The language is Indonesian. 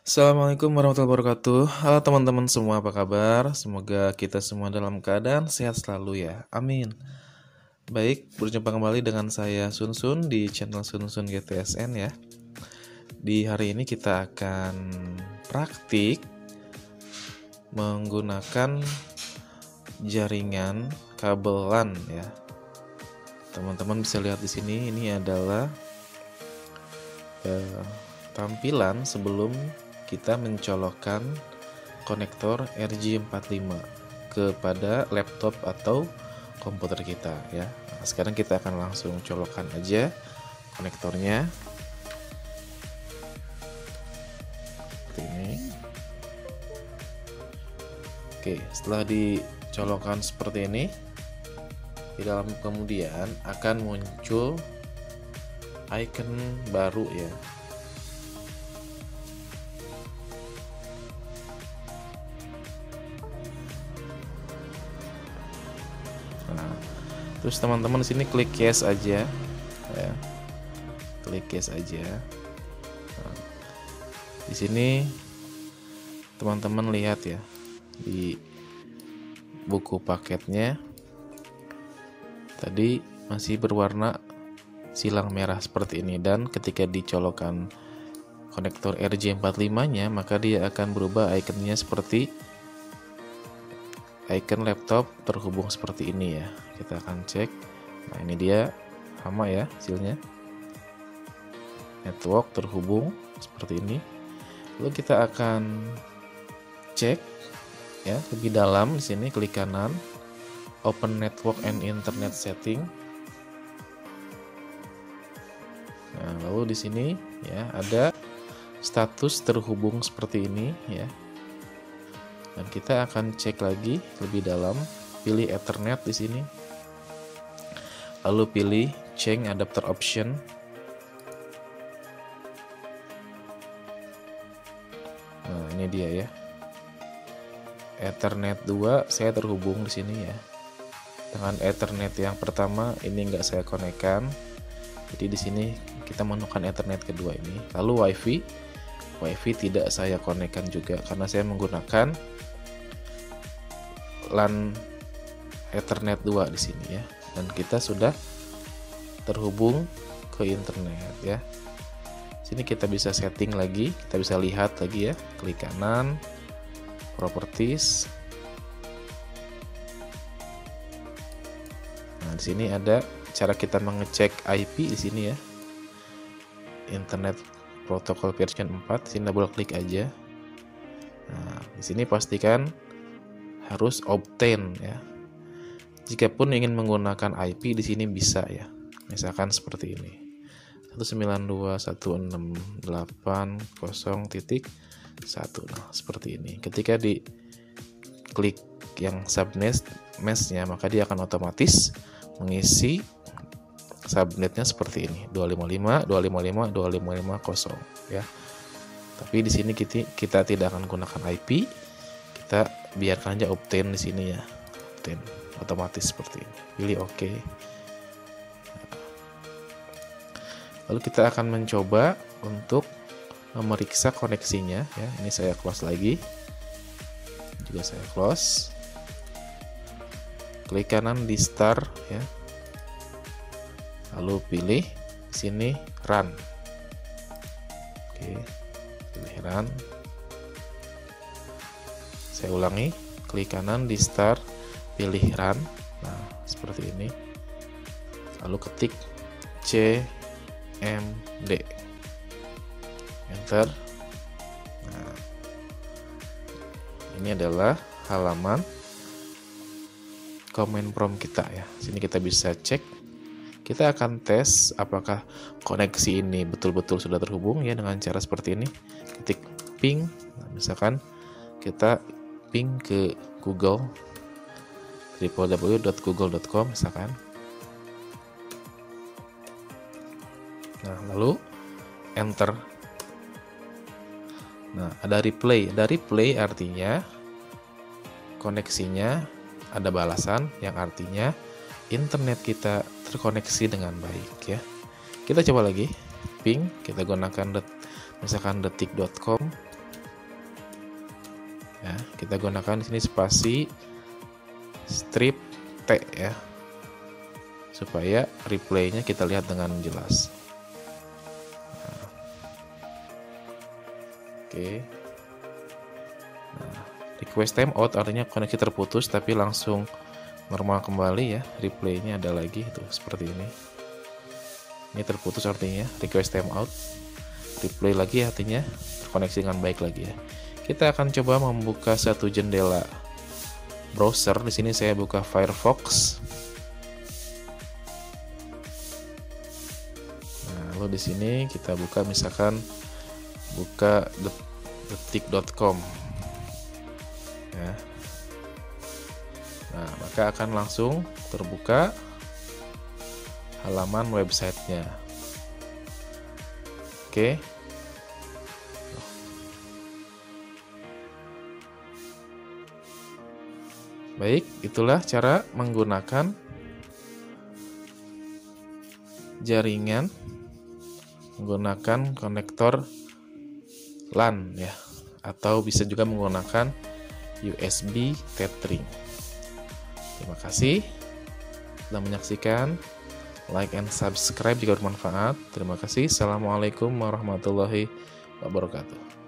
Assalamualaikum warahmatullahi wabarakatuh. Halo teman-teman semua, apa kabar? Semoga kita semua dalam keadaan sehat selalu ya. Amin. Baik, berjumpa kembali dengan saya Sun Sun di channel Sun Sun GTSN ya. Di hari ini kita akan praktik menggunakan jaringan kabel LAN ya. Teman-teman bisa lihat di sini, ini adalah tampilan sebelum kita mencolokkan konektor RJ45 kepada laptop atau komputer kita ya. Nah, sekarang kita akan langsung colokkan aja konektornya seperti ini. Oke, setelah dicolokkan seperti ini, di dalam kemudian akan muncul icon baru ya. Nah, terus teman-teman di sini klik yes aja, ya. Klik yes aja. Nah, di sini teman-teman lihat ya, di buku paketnya tadi masih berwarna silang merah seperti ini, dan ketika dicolokkan konektor RJ45-nya maka dia akan berubah ikonnya seperti icon laptop terhubung seperti ini ya. Kita akan cek. Nah, ini dia sama ya hasilnya. Network terhubung seperti ini. Lalu kita akan cek ya lebih dalam. Di sini klik kanan, Open Network and Internet Setting. Nah, lalu di sini ya ada status terhubung seperti ini ya. Dan kita akan cek lagi lebih dalam, pilih Ethernet di sini. Lalu pilih Change Adapter Option. Nah, ini dia ya. Ethernet 2 saya terhubung di sini ya. Dengan Ethernet yang pertama ini enggak saya konekkan. Jadi di sini kita menemukan Ethernet kedua ini. Lalu WiFi tidak saya konekkan juga karena saya menggunakan LAN Ethernet 2 di sini ya. Dan kita sudah terhubung ke internet ya. Sini kita bisa setting lagi, kita bisa lihat lagi ya. Klik kanan, Properties. Nah, di sini ada cara kita mengecek IP di sini ya. Internet Protocol version 4, sini double klik aja. Nah, di sini pastikan harus obtain ya. Jikapun ingin menggunakan IP di sini bisa ya. Misalkan seperti ini. 192.168.0.1. Nah, seperti ini. Ketika di klik yang subnet meshnya, maka dia akan otomatis mengisi subnetnya seperti ini, 255.255.255.0 ya. Tapi di sini kita tidak akan gunakan IP, kita biarkan aja obtain di sini ya, obtain otomatis seperti ini. Pilih OK. Lalu kita akan mencoba untuk memeriksa koneksinya ya. Ini saya close lagi, juga saya close. Klik kanan di start ya. Lalu pilih di sini run. Oke, pilih run. Saya ulangi, klik kanan di start, pilih run. Nah, seperti ini. Lalu ketik CMD, enter. Nah, ini adalah halaman command prompt kita ya. Sini kita bisa cek. Kita akan tes apakah koneksi ini betul-betul sudah terhubung ya dengan cara seperti ini. Ketik ping, nah, misalkan kita ping ke Google, www.google.com misalkan. Nah, lalu enter. Nah, ada replay. Ada replay artinya koneksinya ada balasan, yang artinya internet kita terkoneksi dengan baik ya. Kita coba lagi, ping, kita gunakan misalkan detik.com. kita gunakan di sini spasi strip T ya, supaya replaynya kita lihat dengan jelas. Oke. Nah, request timeout artinya koneksi terputus tapi langsung normal kembali ya, replaynya ada lagi tuh seperti ini. Ini terputus artinya request timeout. Replay lagi artinya terkoneksi dengan baik lagi ya. Kita akan coba membuka satu jendela browser. Di sini saya buka Firefox. Nah, lalu di sini kita buka misalkan buka detik.com ya. Nah, maka akan langsung terbuka halaman websitenya. Oke. Baik, itulah cara menggunakan jaringan menggunakan konektor LAN ya, atau bisa juga menggunakan USB tethering. Terima kasih telah menyaksikan. Like and subscribe jika bermanfaat. Terima kasih. Assalamualaikum warahmatullahi wabarakatuh.